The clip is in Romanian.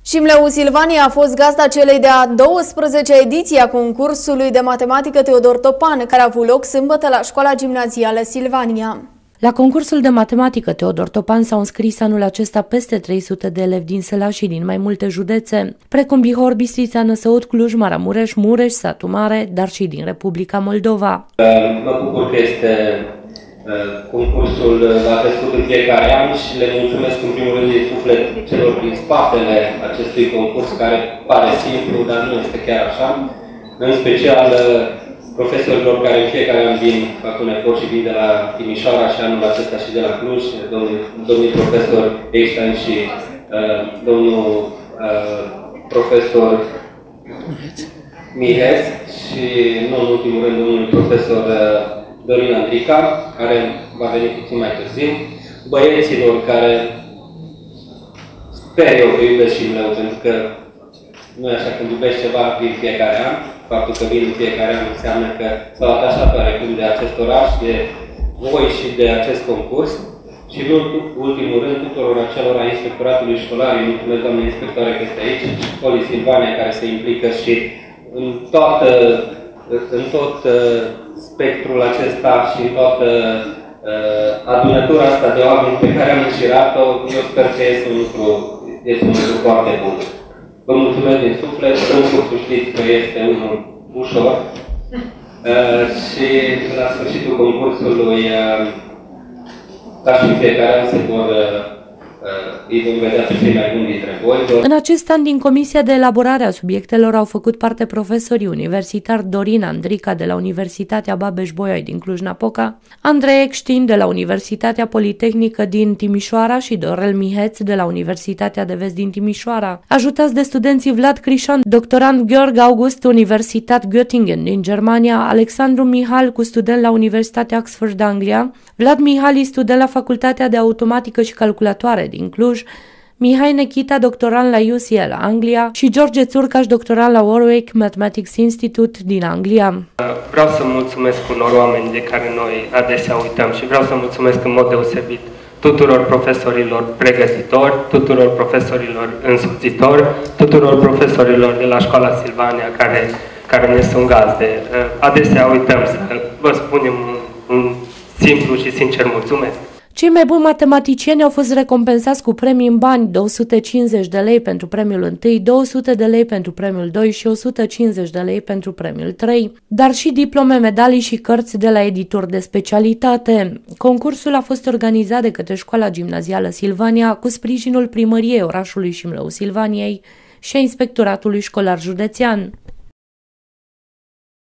Șimleu Silvania a fost gazda celei de-a 12-a ediție a concursului de matematică Teodor Topan, care a avut loc sâmbătă la școala gimnazială Silvania. La concursul de matematică Teodor Topan s-au înscris anul acesta peste 300 de elevi din Sălaș și din mai multe județe, precum Bihor, Bistrița, Năsăud, Cluj, Maramureș, Mureș, Satu Mare, dar și din Republica Moldova. Mă bucur că este concursul a crescut în fiecare an și le mulțumesc în primul rând din suflet celor din spatele acestui concurs, care pare simplu, dar nu este chiar așa. În special profesorilor care în fiecare an vin, fac un efort și vin de la Timișoara și anul acesta și de la Cluj, domnul profesor Einstein și domnul profesor Miheț și, nu în ultimul rând, domnul profesor Dorin Andrica, care va veni puțin mai târziu, băieților care sper eu că iubesc Șimleu, pentru că nu e așa, când iubești ceva, vin fiecare an. Faptul că vin în fiecare an înseamnă că s-au atașat oarecum de acest oraș, de voi și de acest concurs. Și în ultimul rând, tuturor acelora inspectoratului școlar, îi mulțumesc, doamne inspectoare, că este aici, școlii Silvania, care se implică și în tot spectrul acesta și în toată adunătura asta de oameni pe care am înșirat-o. Eu sper că este un lucru foarte bun. Vă mulțumesc din suflet, concursul știți că este unul ușor și la sfârșitul concursului, ca și în fiecare an, îi vom vedea pe cei mai buni dintre voi. În acest an, din Comisia de Elaborare a subiectelor au făcut parte profesorii universitari Dorin Andrica de la Universitatea Babeș-Bolyai din Cluj-Napoca, Andrei Eckstein de la Universitatea Politehnică din Timișoara și Dorel Miheț de la Universitatea de Vest din Timișoara, ajutați de studenții Vlad Crișan, doctorand Georg August, Universitat Göttingen din Germania, Alexandru Mihal, cu student la Universitatea Oxford, Anglia, Vlad Mihali, student la Facultatea de Automatică și Calculatoare din Cluj, Mihai Nechita, doctorand la UCL, Anglia, și George Țurcaș, doctorand la Warwick Mathematics Institute din Anglia. Vreau să mulțumesc unor oameni de care noi adesea uităm și vreau să mulțumesc în mod deosebit tuturor profesorilor pregătitori, tuturor profesorilor însoțitori, tuturor profesorilor de la școala Silvania care ne sunt gazde. Adesea uităm să vă spunem un simplu și sincer mulțumesc. Cei mai buni matematicieni au fost recompensați cu premii în bani, 250 de lei pentru premiul 1, 200 de lei pentru premiul 2 și 150 de lei pentru premiul 3, dar și diplome, medalii și cărți de la editori de specialitate. Concursul a fost organizat de către Școala Gimnazială Silvania cu sprijinul primăriei orașului Șimleu Silvaniei și a Inspectoratului Școlar Județean.